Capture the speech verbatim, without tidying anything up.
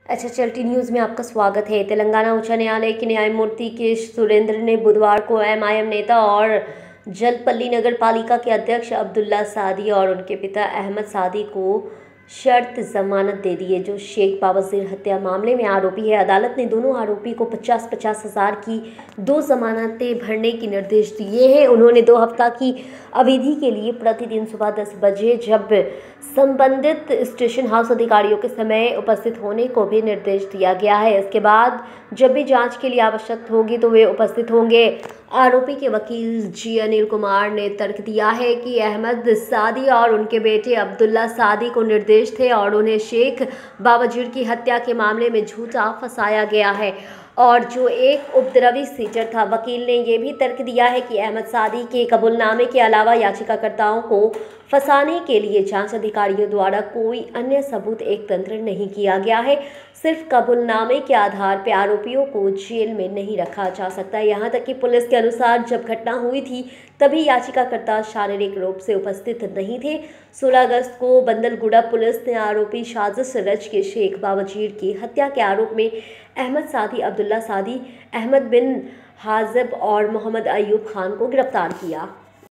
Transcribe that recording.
अच्छा चलती न्यूज़ में आपका स्वागत है। तेलंगाना उच्च न्यायालय के न्यायमूर्ति के सुरेंद्र ने बुधवार को एमआईएम नेता और जलपल्ली नगर पालिका के अध्यक्ष अब्दुल्ला सादी और उनके पिता अहमद सादी को शर्त जमानत दे दी है, जो शेख बावजीर हत्या मामले में आरोपी है। अदालत ने दोनों आरोपी को पचास पचास हज़ार की दो जमानतें भरने के निर्देश दिए हैं। उन्होंने दो हफ्ता की अवधि के लिए प्रतिदिन सुबह दस बजे जब संबंधित स्टेशन हाउस अधिकारियों के समय उपस्थित होने को भी निर्देश दिया गया है। इसके बाद जब भी जांच के लिए आवश्यक होगी तो वे उपस्थित होंगे। आरोपी के वकील जी अनिल कुमार ने तर्क दिया है कि अहमद सादी और उनके बेटे अब्दुल्ला सादी को निर्देश थे और उन्हें शेख बावजीर की हत्या के मामले में झूठा फंसाया गया है और जो एक उपद्रवी सीटर था। वकील ने यह भी तर्क दिया है कि अहमद सादी के कबूलनामे के अलावा याचिकाकर्ताओं को फंसाने के लिए जांच अधिकारियों द्वारा कोई अन्य सबूत एकत्र नहीं किया गया है। सिर्फ कबूलनामे के आधार पर आरोपियों को जेल में नहीं रखा जा सकता। यहाँ तक कि पुलिस के अनुसार जब घटना हुई थी तभी याचिकाकर्ता शारीरिक रूप से उपस्थित नहीं थे। सोलह अगस्त को बंदलगुड़ा पुलिस ने आरोपी साजिश रच के शेख बावजीर की हत्या के आरोप में अहमद सादी, अब्दुल्ला सादी, अहमद बिन हाजिब और मोहम्मद अयूब खान को गिरफ्तार किया।